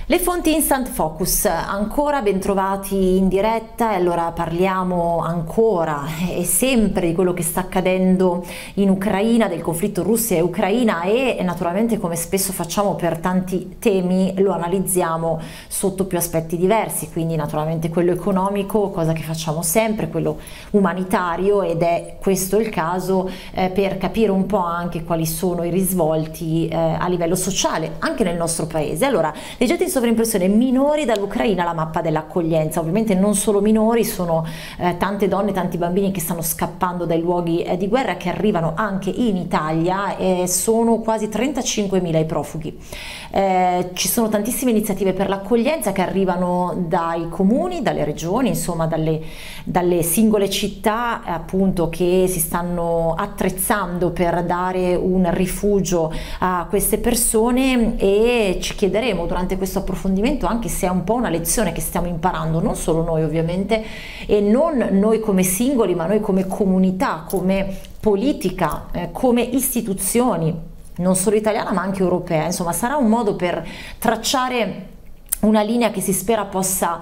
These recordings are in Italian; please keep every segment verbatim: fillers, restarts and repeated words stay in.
Le fonti Instant Focus, ancora ben trovati in diretta, e allora parliamo ancora e sempre di quello che sta accadendo in Ucraina, del conflitto Russia e Ucraina, e naturalmente, come spesso facciamo per tanti temi, lo analizziamo sotto più aspetti diversi, quindi naturalmente quello economico, cosa che facciamo sempre, quello umanitario, ed è questo il caso eh, per capire un po' anche quali sono i risvolti eh, a livello sociale anche nel nostro paese. Allora, leggete in sovraimpressione: minori dall'Ucraina, la mappa dell'accoglienza. Ovviamente non solo minori, sono eh, tante donne, tanti bambini che stanno scappando dai luoghi eh, di guerra, che arrivano anche in Italia, e sono quasi trentacinquemila i profughi. Eh, ci sono tantissime iniziative per l'accoglienza che arrivano dai comuni, dalle regioni, insomma dalle, dalle singole città, eh, appunto, che si stanno attrezzando per dare un rifugio a queste persone, e ci chiederemo durante questo approfondimento anche se è un po' una lezione che stiamo imparando, non solo noi ovviamente, e non noi come singoli, ma noi come comunità, come politica, eh, come istituzioni, non solo italiana ma anche europea. Insomma, sarà un modo per tracciare una linea che si spera possa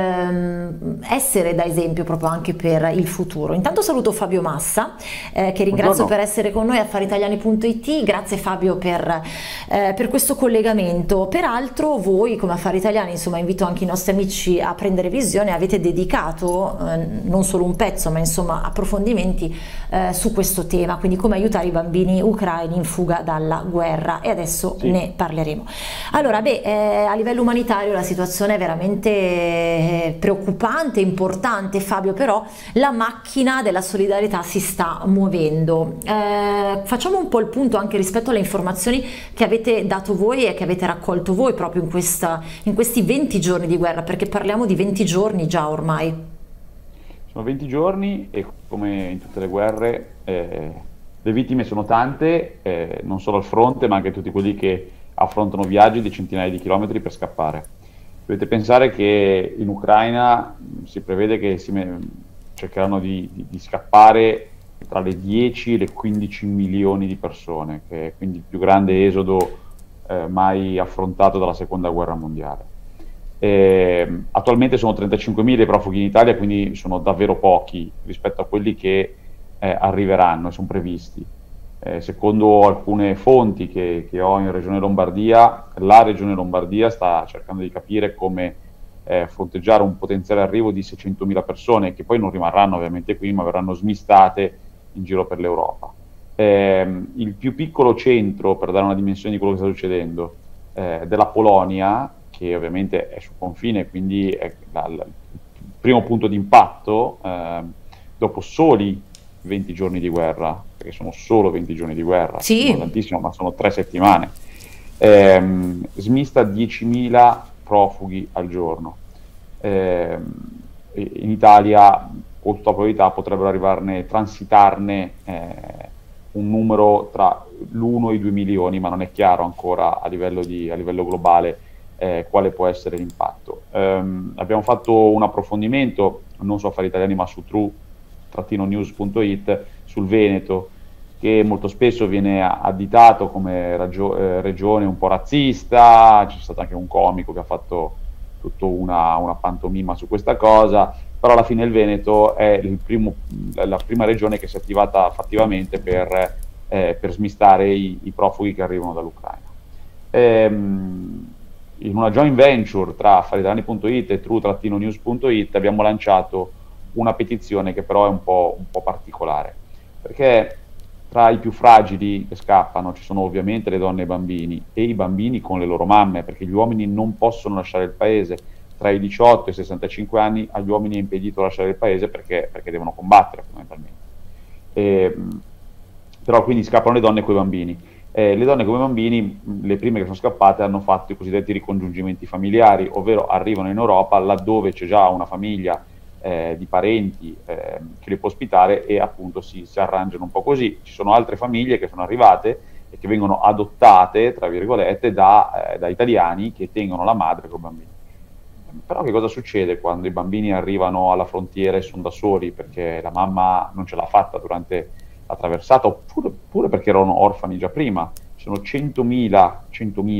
ehm, essere da esempio proprio anche per il futuro. Intanto saluto Fabio Massa, eh, che ringrazio Buongiorno. per essere con noi a affari italiani punto it. Grazie Fabio per, eh, per questo collegamento. Peraltro voi come Affari Italiani, insomma, invito anche i nostri amici a prendere visione, avete dedicato eh, non solo un pezzo ma insomma approfondimenti eh, su questo tema, quindi come aiutare i bambini ucraini in fuga dalla guerra, e adesso Sì. ne parleremo. Allora, beh, eh, a livello umanitario la situazione è veramente preoccupante, importante, Fabio, però la macchina della solidarietà si sta muovendo. Eh, facciamo un po' il punto anche rispetto alle informazioni che avete dato voi e che avete raccolto voi proprio in, questa, in questi venti giorni di guerra, perché parliamo di venti giorni già ormai. Sono venti giorni e, come in tutte le guerre, eh, le vittime sono tante, eh, non solo al fronte, ma anche tutti quelli che affrontano viaggi di centinaia di chilometri per scappare. Dovete pensare che in Ucraina mh, si prevede che si me- cercheranno di, di- di scappare tra le dieci e le quindici milioni di persone, che è quindi il più grande esodo eh, mai affrontato dalla seconda guerra mondiale. Eh, attualmente sono trentacinquemila i profughi in Italia, quindi sono davvero pochi rispetto a quelli che eh, arriveranno e sono previsti. Eh, secondo alcune fonti che, che ho in Regione Lombardia, la Regione Lombardia sta cercando di capire come eh, fronteggiare un potenziale arrivo di seicentomila persone, che poi non rimarranno ovviamente qui, ma verranno smistate in giro per l'Europa. Eh, il più piccolo centro, per dare una dimensione di quello che sta succedendo, eh, della Polonia, che ovviamente è sul confine, quindi è la, la, il primo punto di impatto, eh, dopo soli venti giorni di guerra, perché sono solo venti giorni di guerra, Sì. sono tantissimo, ma sono tre settimane, ehm, smista diecimila profughi al giorno. Ehm, in Italia, con tutta probabilità, potrebbero arrivarne, transitarne eh, un numero tra l'uno e i due milioni, ma non è chiaro ancora a livello, di, a livello globale eh, quale può essere l'impatto. Ehm, abbiamo fatto un approfondimento, non su Affari Italiani, ma su true news punto it, sul Veneto, che molto spesso viene additato come ragio- eh, regione un po' razzista. C'è stato anche un comico che ha fatto tutta una, una pantomima su questa cosa, però alla fine il Veneto è il primo, la prima regione che si è attivata fattivamente per, eh, per smistare i, i profughi che arrivano dall'Ucraina. Ehm, in una joint venture tra Affari Italiani punto it e true news punto it abbiamo lanciato una petizione che però è un po', un po' particolare, perché tra i più fragili che scappano ci sono ovviamente le donne e i bambini, e i bambini con le loro mamme, perché gli uomini non possono lasciare il paese. Tra i diciotto e i sessantacinque anni agli uomini è impedito lasciare il paese perché, perché devono combattere fondamentalmente. E, però quindi scappano le donne con i bambini. Eh, le donne come bambini, le prime che sono scappate, hanno fatto i cosiddetti ricongiungimenti familiari, ovvero arrivano in Europa laddove c'è già una famiglia Eh, di parenti eh, che li può ospitare, e appunto si, si arrangiano un po' così. Ci sono altre famiglie che sono arrivate e che vengono adottate, tra virgolette, da, eh, da italiani che tengono la madre con i bambini. Però che cosa succede quando i bambini arrivano alla frontiera e sono da soli perché la mamma non ce l'ha fatta durante la traversata, oppure, oppure perché erano orfani già prima? Ci sono centomila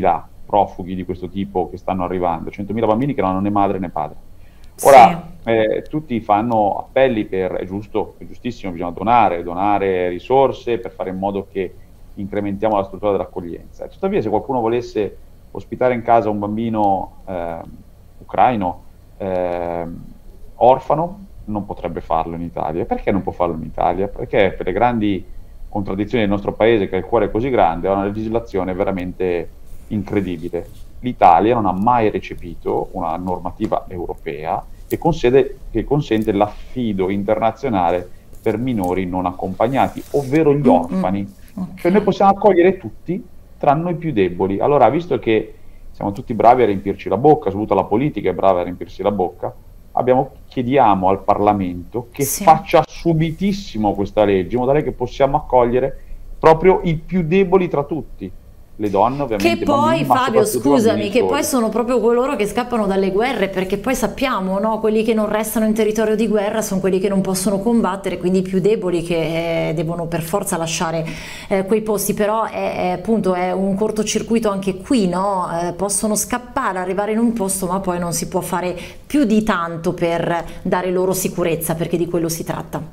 profughi di questo tipo che stanno arrivando, centomila bambini che non hanno né madre né padre. Ora, sì. eh, tutti fanno appelli per, è giusto, è giustissimo, bisogna donare, donare risorse per fare in modo che incrementiamo la struttura dell'accoglienza. Tuttavia, se qualcuno volesse ospitare in casa un bambino eh, ucraino, eh, orfano, non potrebbe farlo in Italia. Perché non può farlo in Italia? Perché per le grandi contraddizioni del nostro paese, che ha il cuore così grande, ha una legislazione veramente incredibile. L'Italia non ha mai recepito una normativa europea che, consede, che consente l'affido internazionale per minori non accompagnati, ovvero gli orfani. Mm-hmm. Okay. Cioè noi possiamo accogliere tutti, tranne i più deboli. Allora, visto che siamo tutti bravi a riempirci la bocca, soprattutto la politica è brava a riempirsi la bocca, abbiamo, chiediamo al Parlamento che sì. faccia subitissimo questa legge, in modo tale che possiamo accogliere proprio i più deboli tra tutti. Le donne ovviamente. Che poi, Fabio, scusami, che poi sono proprio coloro che scappano dalle guerre, perché poi sappiamo, no, quelli che non restano in territorio di guerra sono quelli che non possono combattere, quindi i più deboli che eh, devono per forza lasciare eh, quei posti. Però è, è, appunto è un cortocircuito anche qui, no? Eh, possono scappare, arrivare in un posto, ma poi non si può fare più di tanto per dare loro sicurezza, perché di quello si tratta.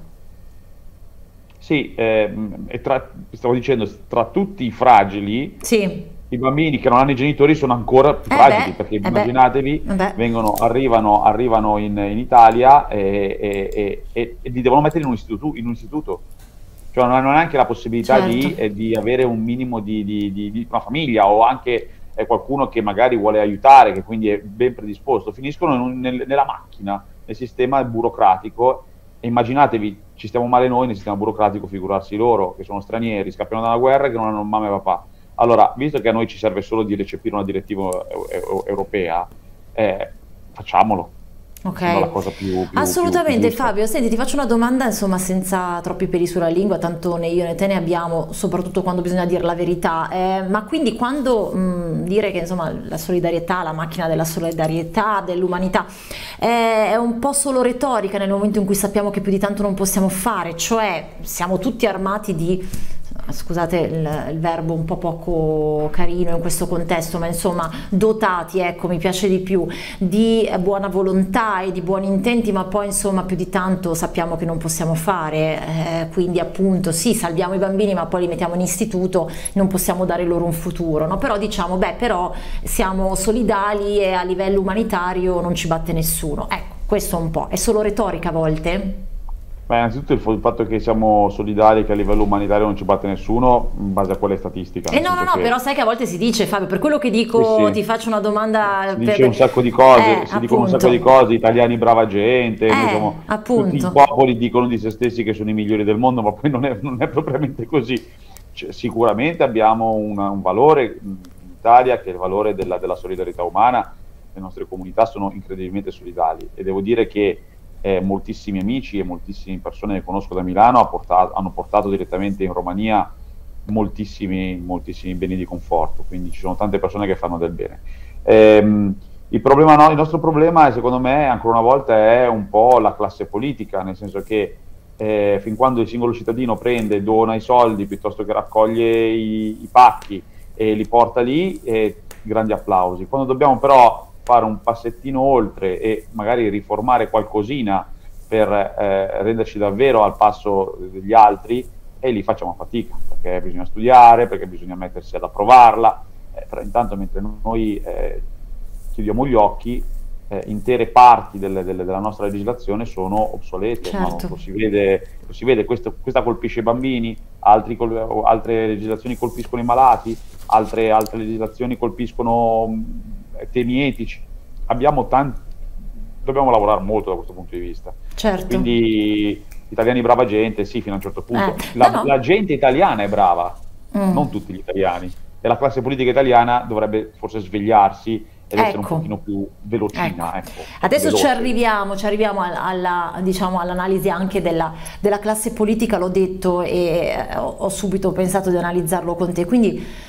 Sì, eh, e tra, stavo dicendo, tra tutti i fragili, sì. i bambini che non hanno i genitori sono ancora più eh fragili, beh, perché eh immaginatevi, beh. vengono, arrivano, arrivano in, in Italia e, e, e, e, e li devono mettere in un istituto, in un istituto. Cioè non hanno neanche la possibilità certo. di, eh, di avere un minimo di, di, di, di una famiglia, o anche eh, qualcuno che magari vuole aiutare, che quindi è ben predisposto, finiscono in un, nel, nella macchina, nel sistema burocratico. E immaginatevi, ci stiamo male noi nel sistema burocratico, figurarsi loro che sono stranieri, scappano da una guerra e che non hanno mamma e papà. Allora, visto che a noi ci serve solo di recepire una direttiva europea, eh, facciamolo. Okay. La cosa più, più, assolutamente. più, più Fabio, senti, ti faccio una domanda, insomma, senza troppi peli sulla lingua, tanto né io né te ne abbiamo, soprattutto quando bisogna dire la verità, eh, ma quindi quando mh, dire che insomma la solidarietà, la macchina della solidarietà, dell'umanità eh, è un po' solo retorica nel momento in cui sappiamo che più di tanto non possiamo fare, cioè siamo tutti armati di, scusate il, il verbo un po' poco carino in questo contesto, ma insomma dotati, ecco, mi piace di più, di buona volontà e di buoni intenti, ma poi insomma più di tanto sappiamo che non possiamo fare, eh, quindi appunto sì, salviamo i bambini ma poi li mettiamo in istituto, non possiamo dare loro un futuro, no? Però diciamo, beh, però siamo solidali e a livello umanitario non ci batte nessuno, ecco, questo un po', è solo retorica a volte? Beh, innanzitutto il, il fatto che siamo solidari, che a livello umanitario non ci batte nessuno, in base a quelle statistiche. Eh no, no, no, che... però sai che a volte si dice, Fabio, per quello che dico, sì, sì. ti faccio una domanda... Si per... dice un sacco di cose, eh, si dicono un sacco di cose, italiani brava gente, eh, insomma, tutti i popoli dicono di se stessi che sono i migliori del mondo, ma poi non è, non è propriamente così. Cioè, sicuramente abbiamo una, un valore in Italia, che è il valore della, della solidarietà umana, le nostre comunità sono incredibilmente solidali, e devo dire che Eh, moltissimi amici e moltissime persone che conosco da Milano ha portato, hanno portato direttamente in Romania moltissimi, moltissimi beni di conforto, quindi ci sono tante persone che fanno del bene. Ehm, il, problema, no, il nostro problema, secondo me, ancora una volta è un po' la classe politica, nel senso che eh, fin quando il singolo cittadino prende, dona i soldi piuttosto che raccoglie i, i pacchi e li porta lì, eh, grandi applausi. Quando dobbiamo però fare un passettino oltre e magari riformare qualcosina per eh, renderci davvero al passo degli altri, e lì facciamo fatica, perché bisogna studiare, perché bisogna mettersi ad approvarla, eh, però intanto mentre noi eh, chiudiamo gli occhi, eh, intere parti delle, delle, della nostra legislazione sono obsolete, certo. no? Lo si vede, lo si vede questo, questa colpisce i bambini, altri col, altre legislazioni colpiscono i malati, altre, altre legislazioni colpiscono temi etici. Abbiamo tanti, dobbiamo lavorare molto da questo punto di vista. Certo. Quindi italiani brava gente, sì, fino a un certo punto. Eh, la, no, no. la gente italiana è brava, mm. non tutti gli italiani. E la classe politica italiana dovrebbe forse svegliarsi ed essere ecco. un pochino più velocina. Ecco. Ecco, Adesso veloce. ci arriviamo, ci arriviamo alla, diciamo, all'analisi anche della, della classe politica, l'ho detto e ho, ho subito pensato di analizzarlo con te. Quindi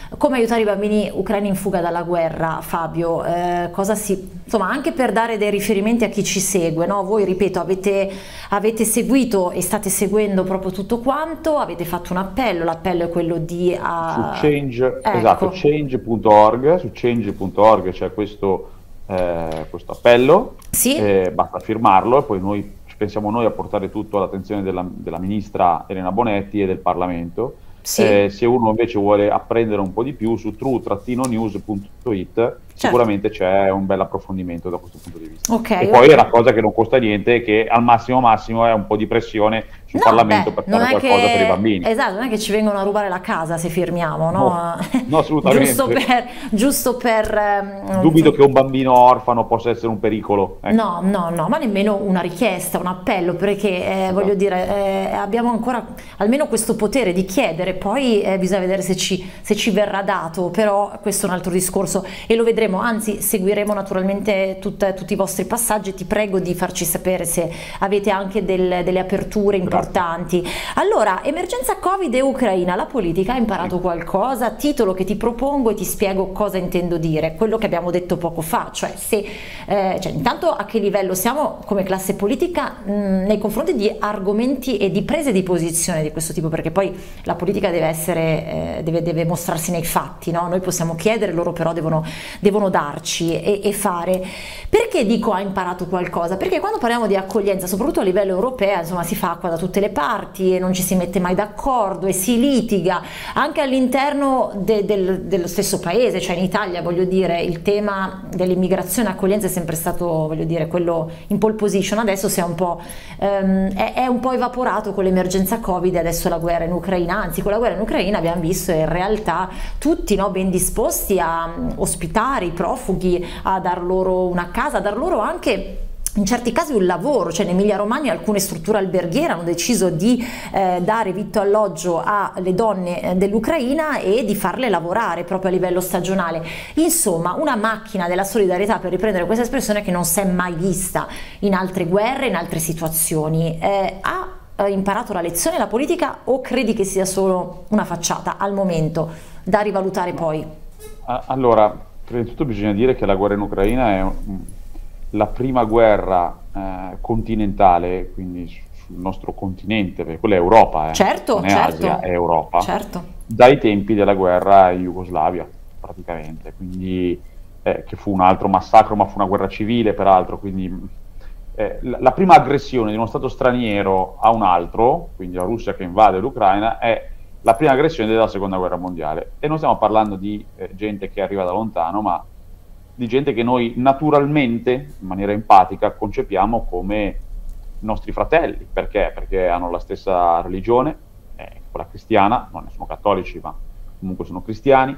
come aiutare i bambini ucraini in fuga dalla guerra, Fabio? Eh, cosa si, insomma, anche per dare dei riferimenti a chi ci segue, no? Voi, ripeto, avete, avete seguito e state seguendo proprio tutto quanto, avete fatto un appello, l'appello è quello di... Uh, su Change, ecco. esatto, change punto org, su change punto org c'è questo, eh, questo appello, sì? eh, basta firmarlo e poi noi ci pensiamo noi a portare tutto all'attenzione della, della ministra Elena Bonetti e del Parlamento. Sì. Eh, se uno invece vuole apprendere un po' di più su true news punto it, certo, sicuramente c'è un bel approfondimento da questo punto di vista. Okay, e poi okay. è una cosa che non costa niente, che al massimo massimo è un po' di pressione sul no, Parlamento, beh, per fare qualcosa che, per i bambini. Esatto, non è che ci vengono a rubare la casa se firmiamo, no? No, no, assolutamente. giusto per... Giusto per um, Dubito che un bambino orfano possa essere un pericolo. Ecco. No, no, no, ma nemmeno una richiesta, un appello, perché eh, esatto. voglio dire, eh, abbiamo ancora almeno questo potere di chiedere, poi eh, bisogna vedere se ci, se ci verrà dato, però questo è un altro discorso e lo vedremo, anzi seguiremo naturalmente tut, tutti i vostri passaggi. Ti prego di farci sapere se avete anche del, delle aperture importanti. Grazie. Allora, emergenza Covid e Ucraina, la politica ha imparato sì. qualcosa? Titolo che ti propongo e ti spiego cosa intendo dire, quello che abbiamo detto poco fa, cioè se eh, cioè, intanto a che livello siamo come classe politica mh, nei confronti di argomenti e di prese di posizione di questo tipo, perché poi la politica deve essere eh, deve, deve mostrarsi nei fatti, no? Noi possiamo chiedere, loro però devono, devono darci e, e fare. Perché dico ha imparato qualcosa? Perché quando parliamo di accoglienza, soprattutto a livello europeo, insomma, si fa acqua da tutte le parti e non ci si mette mai d'accordo e si litiga anche all'interno de, del, dello stesso paese, cioè in Italia, voglio dire, il tema dell'immigrazione e accoglienza è sempre stato, voglio dire, quello in pole position. Adesso si è un po', um, è, è un po' evaporato con l'emergenza Covid e adesso la guerra in Ucraina, anzi con la guerra in Ucraina abbiamo visto in realtà tutti, no, ben disposti a um, ospitare i profughi, a dar loro una casa, a dar loro anche in certi casi un lavoro, cioè in Emilia Romagna alcune strutture alberghiere hanno deciso di eh, dare vitto e alloggio alle donne dell'Ucraina e di farle lavorare proprio a livello stagionale. Insomma, una macchina della solidarietà, per riprendere questa espressione, che non si è mai vista in altre guerre, in altre situazioni. Eh, ha imparato la lezione la politica o credi che sia solo una facciata al momento, da rivalutare poi? Allora, prima di tutto bisogna dire che la guerra in Ucraina è un la prima guerra eh, continentale, quindi sul nostro continente, perché quella è Europa, eh, certo, non è certo, Asia, è Europa, certo. Dai tempi della guerra in Jugoslavia, praticamente, quindi eh, che fu un altro massacro, ma fu una guerra civile peraltro, quindi eh, la, la prima aggressione di uno Stato straniero a un altro, quindi la Russia che invade l'Ucraina, è la prima aggressione della Seconda Guerra Mondiale, e non stiamo parlando di eh, gente che arriva da lontano, ma di gente che noi naturalmente, in maniera empatica, concepiamo come nostri fratelli. Perché? Perché hanno la stessa religione, eh, quella cristiana, non sono cattolici, ma comunque sono cristiani,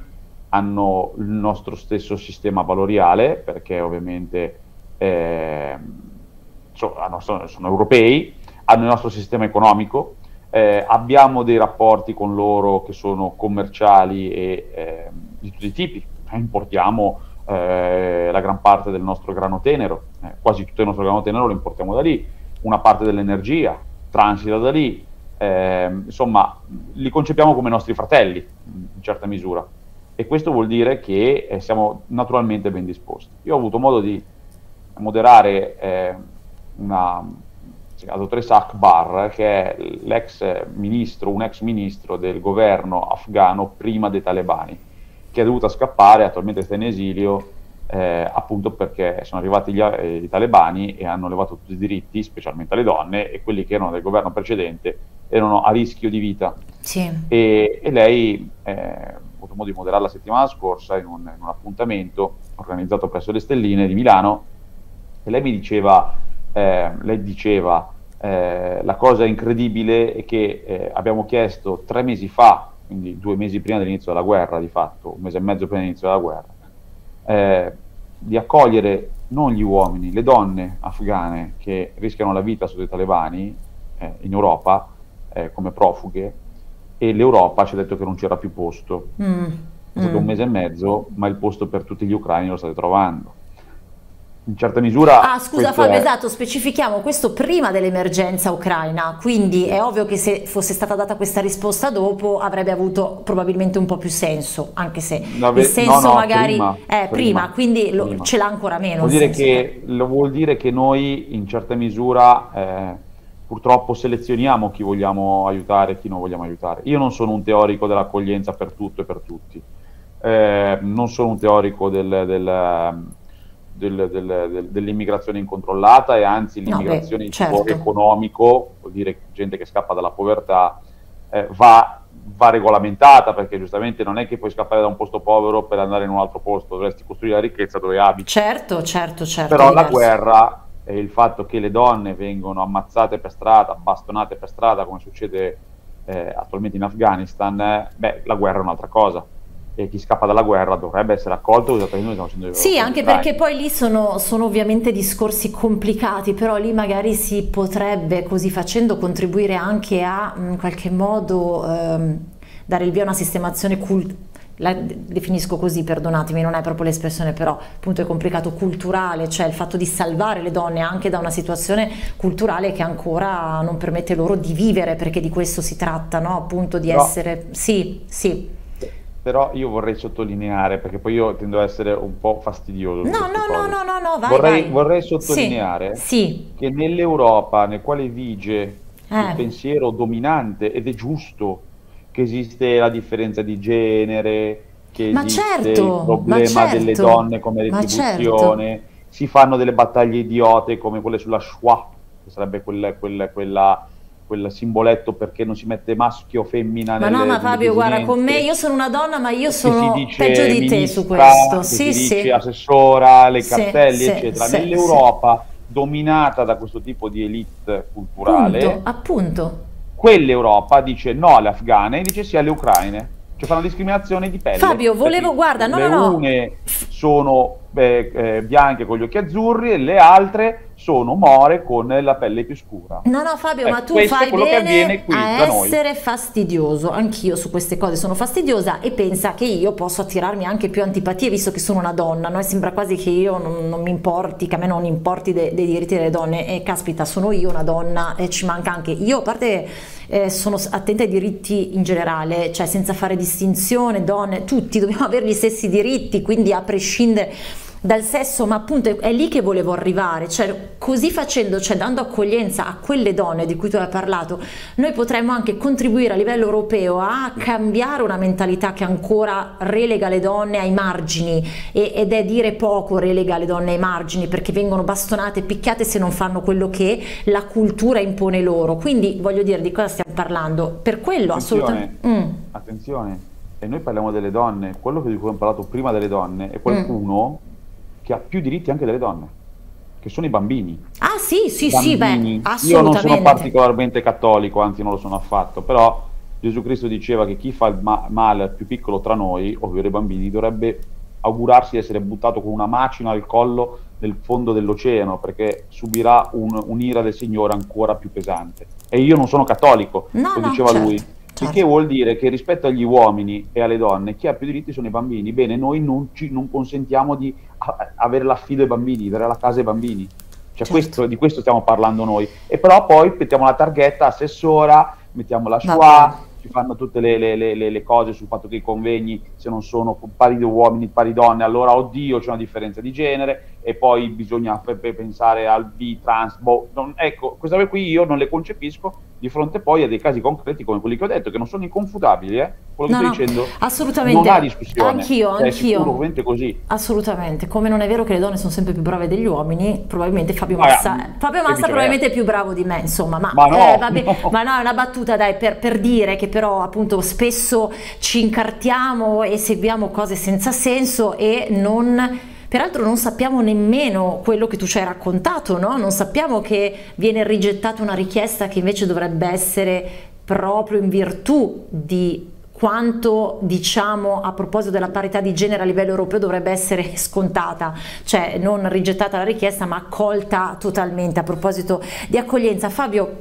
hanno il nostro stesso sistema valoriale, perché ovviamente eh, sono, sono, sono europei, hanno il nostro sistema economico, eh, abbiamo dei rapporti con loro che sono commerciali e eh, di tutti i tipi, importiamo Eh, la gran parte del nostro grano tenero, eh, quasi tutto il nostro grano tenero lo importiamo da lì, una parte dell'energia transita da lì, eh, insomma li concepiamo come nostri fratelli in certa misura, e questo vuol dire che eh, siamo naturalmente ben disposti. Io ho avuto modo di moderare eh, una, la dottoressa Akbar, che è l'ex ministro, un ex ministro del governo afghano prima dei talebani, che è dovuta scappare, attualmente sta in esilio, eh, appunto perché sono arrivati gli, eh, i talebani e hanno levato tutti i diritti, specialmente alle donne, e quelli che erano del governo precedente erano a rischio di vita. Sì. E, e lei eh, ha avuto modo di moderare la settimana scorsa in un, in un appuntamento organizzato presso le Stelline di Milano, e lei mi diceva, eh, lei diceva eh, la cosa incredibile è che eh, abbiamo chiesto tre mesi fa, quindi due mesi prima dell'inizio della guerra, di fatto, un mese e mezzo prima dell'inizio della guerra, eh, di accogliere non gli uomini, le donne afghane che rischiano la vita sotto i talebani eh, in Europa eh, come profughe, e l'Europa ci ha detto che non c'era più posto. Mm. È stato mm. un mese e mezzo, ma il posto per tutti gli ucraini lo state trovando. in certa misura... Ah, scusa questo Fabio, è... esatto, specifichiamo questo prima dell'emergenza ucraina, quindi è ovvio che se fosse stata data questa risposta dopo avrebbe avuto probabilmente un po' più senso, anche se No, il ve- no, senso no, magari prima, è prima, prima, quindi lo- prima. ce l'ha ancora meno Vuol il dire senso che... che, lo vuol dire che noi in certa misura eh, purtroppo selezioniamo chi vogliamo aiutare e chi non vogliamo aiutare. Io non sono un teorico dell'accoglienza per tutto e per tutti. Eh, non sono un teorico del, del, del- del- del- dell'immigrazione incontrollata, e anzi No, beh, l'immigrazione in tipo certo. economico, vuol dire gente che scappa dalla povertà, eh, va, va regolamentata, perché giustamente non è che puoi scappare da un posto povero per andare in un altro posto, dovresti costruire la ricchezza dove abiti. Certo, certo, certo, è Però la diverso. guerra e il fatto che le donne vengono ammazzate per strada, bastonate per strada, come succede eh, attualmente in Afghanistan, eh, beh, la guerra è un'altra cosa. E chi scappa dalla guerra dovrebbe essere accolto esattamente come stiamo facendo Sì, con gli anche ucraini. perché poi lì sono, sono ovviamente discorsi complicati, però lì magari si potrebbe così facendo contribuire anche a in qualche modo ehm, dare il via a una sistemazione culturale. La definisco così, perdonatemi, non è proprio l'espressione, però appunto è complicato, culturale, cioè il fatto di salvare le donne anche da una situazione culturale che ancora non permette loro di vivere, perché di questo si tratta, no? Appunto di Però, essere... Sì, sì. però io vorrei sottolineare, perché poi io tendo a essere un po' fastidioso su No, queste no, no, cose, no, no, no, vai, vorrei, vai. vorrei Sì, sottolineare sì, che nell'Europa, nel quale vige il eh, pensiero dominante, ed è giusto che esiste la differenza di genere, che ma esiste il certo, ma problema delle certo, donne come ma certo. retribuzione, si fanno delle battaglie idiote come quelle sulla Shoah, che sarebbe quel, quel, quella, quel simboletto perché non si mette maschio o femmina Ma no, nelle, ma nelle Fabio, guarda, con me, io desinenze, sono una donna, ma io che si sono peggio dice di te su ministra, questo. che si Sì, dice sì, assessora, le sì, cartelli, sì, eccetera. sì, sì. Nell'Europa, dominata da questo tipo di elite Punto, culturale, appunto. quell'Europa dice no alle afghane e dice sì alle ucraine. Cioè fanno discriminazione di pelle, Fabio, volevo, perché guarda, no, le no, no. une sono eh, eh, bianche con gli occhi azzurri e le altre sono more con la pelle più scura. No, no, Fabio, ma Ecco, tu questo è fai quello che bene avviene qui a da noi. essere fastidioso. Anch'io su queste cose sono fastidiosa e pensa che io posso attirarmi anche più antipatie visto che sono una donna, no? E sembra quasi che io non, non mi importi, che a me non importi de- dei diritti delle donne. E caspita, sono io una donna e ci manca anche. Io, a parte, eh, sono attenta ai diritti in generale, cioè senza fare distinzione, donne, tutti dobbiamo avere gli stessi diritti, quindi a prescindere dal sesso, ma appunto è, è lì che volevo arrivare, cioè così facendo, cioè dando accoglienza a quelle donne di cui tu hai parlato, noi potremmo anche contribuire a livello europeo a cambiare una mentalità che ancora relega le donne ai margini e, ed è dire poco relega le donne ai margini perché vengono bastonate e picchiate se non fanno quello che la cultura impone loro, quindi voglio dire di cosa stiamo parlando, per quello Attenzione, assolutamente... Mm, attenzione, e noi parliamo delle donne, quello di cui abbiamo parlato prima delle donne è mm. qualcuno che ha più diritti anche delle donne, che sono i bambini. Ah sì, I sì, sì, beh, bambini, io non sono assolutamente. particolarmente cattolico, anzi non lo sono affatto, però Gesù Cristo diceva che chi fa il ma- male al più piccolo tra noi, ovvero i bambini, dovrebbe augurarsi di essere buttato con una macina al collo nel fondo dell'oceano, perché subirà un- un'ira del Signore ancora più pesante. E io non sono cattolico, No, lo no, diceva lui, certo, il che certo. vuol dire che rispetto agli uomini e alle donne, chi ha più diritti sono i bambini. Bene, noi non, ci, non consentiamo di a- avere l'affido ai bambini, dare la casa ai bambini. Cioè Certo, questo, di questo stiamo parlando noi. E però poi mettiamo la targhetta assessora, mettiamo la vabbè. Shoah, ci fanno tutte le, le- le- le- le cose sul fatto che i convegni, se non sono pari di uomini, pari donne, allora oddio c'è una differenza di genere, e poi bisogna pe- pe- pensare al bi-trans. Boh, non- ecco, queste cose qui io non le concepisco di fronte poi a dei casi concreti come quelli che ho detto, che non sono inconfutabili, eh? Quello che No, sto no, dicendo non assolutamente, ha discussione, anch'io, cioè, è sicuro, anch'io, ovviamente così. assolutamente, come non è vero che le donne sono sempre più brave degli uomini, probabilmente Fabio Ma, Massa, Fabio e Massa viceversa. probabilmente è più bravo di me, insomma, ma, Ma eh, no, vabbè, no. ma no, è una battuta, dai, per, per dire che però appunto spesso ci incartiamo e seguiamo cose senza senso e non... Peraltro non sappiamo nemmeno quello che tu ci hai raccontato, no? Non sappiamo che viene rigettata una richiesta che invece dovrebbe essere proprio in virtù di quanto diciamo a proposito della parità di genere a livello europeo dovrebbe essere scontata, cioè non rigettata la richiesta ma accolta totalmente. A proposito di accoglienza, Fabio,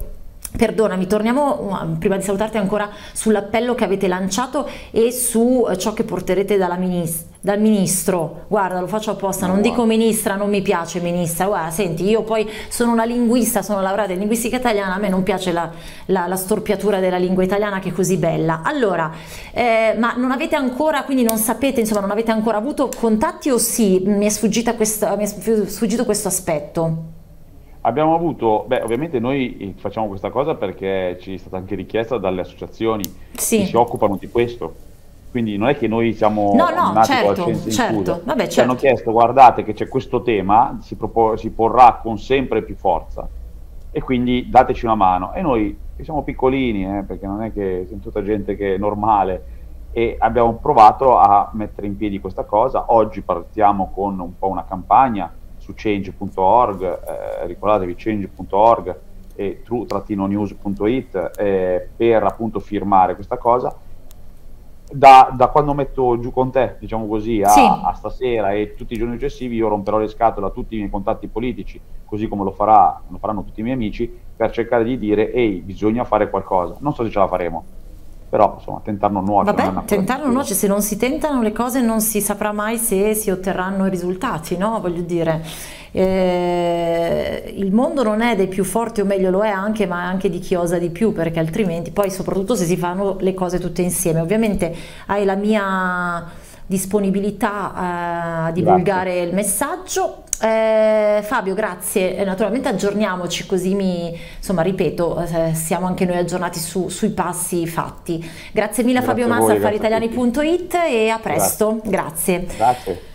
Perdonami, torniamo prima di salutarti ancora sull'appello che avete lanciato e su ciò che porterete dalla minis dal ministro. Guarda, lo faccio apposta, non dico ministra, non mi piace ministra, guarda, senti, io poi sono una linguista, sono laureata in linguistica italiana, a me non piace la, la, la storpiatura della lingua italiana che è così bella. Allora, eh, ma non avete ancora, quindi non sapete, insomma, non avete ancora avuto contatti o sì? Mi è sfuggita questa, mi è sfuggito questo aspetto. Abbiamo avuto, beh, ovviamente noi facciamo questa cosa perché ci è stata anche richiesta dalle associazioni Sì. che si occupano di questo, quindi non è che noi siamo No, no, nati con la certo, scienza certo, infusa. vabbè, Ci hanno certo. chiesto, guardate che c'è questo tema, si, propo- si porrà con sempre più forza e quindi dateci una mano. E noi che siamo piccolini, eh, perché non è che siamo tutta gente che è normale, e abbiamo provato a mettere in piedi questa cosa. Oggi partiamo con un po' una campagna su change punto org, eh, ricordatevi change punto org e true-news punto it, eh, per appunto firmare questa cosa. Da, da quando metto giù con te, diciamo così, a, Sì. a stasera e tutti i giorni successivi, io romperò le scatole a tutti i miei contatti politici, così come lo, farà, lo faranno tutti i miei amici, per cercare di dire, ehi, bisogna fare qualcosa. Non so se ce la faremo, però insomma, tentare non nuoce. Vabbè, non è una cosa tentare non difficile. nuoce, se non si tentano le cose non si saprà mai se si otterranno i risultati, no? Voglio dire, eh, il mondo non è dei più forti, o meglio lo è anche, ma anche di chi osa di più, perché altrimenti, poi soprattutto se si fanno le cose tutte insieme. Ovviamente hai la mia disponibilità eh, a divulgare Grazie. il messaggio. Eh, Fabio, grazie. Eh, naturalmente aggiorniamoci, così mi, insomma, ripeto, eh, siamo anche noi aggiornati su- sui passi fatti. Grazie mille a Grazie Fabio a Massa, voi, grazie a affariitaliani tutti. punto it, e a presto. Grazie. Grazie.